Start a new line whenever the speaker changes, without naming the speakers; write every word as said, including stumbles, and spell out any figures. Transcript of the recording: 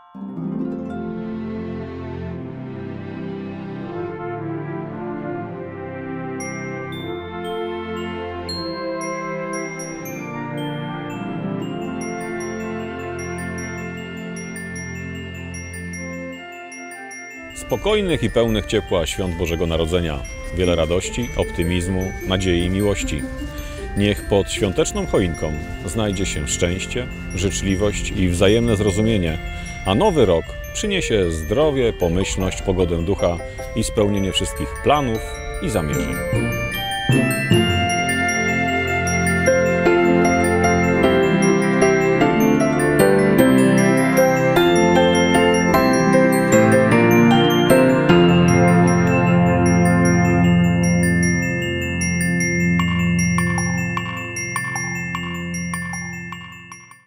Spokojnych i pełnych ciepła świąt Bożego Narodzenia, wiele radości, optymizmu, nadziei i miłości. Niech pod świąteczną choinką znajdzie się szczęście, życzliwość i wzajemne zrozumienie, a nowy rok przyniesie zdrowie, pomyślność, pogodę ducha i spełnienie wszystkich planów i zamierzeń.